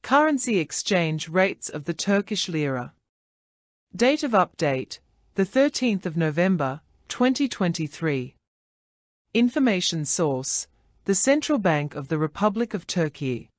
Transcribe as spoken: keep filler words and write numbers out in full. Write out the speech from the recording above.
Currency exchange rates of the Turkish lira. Date of update, the thirteenth of November, twenty twenty-three. Information source, the Central Bank of the Republic of Turkey.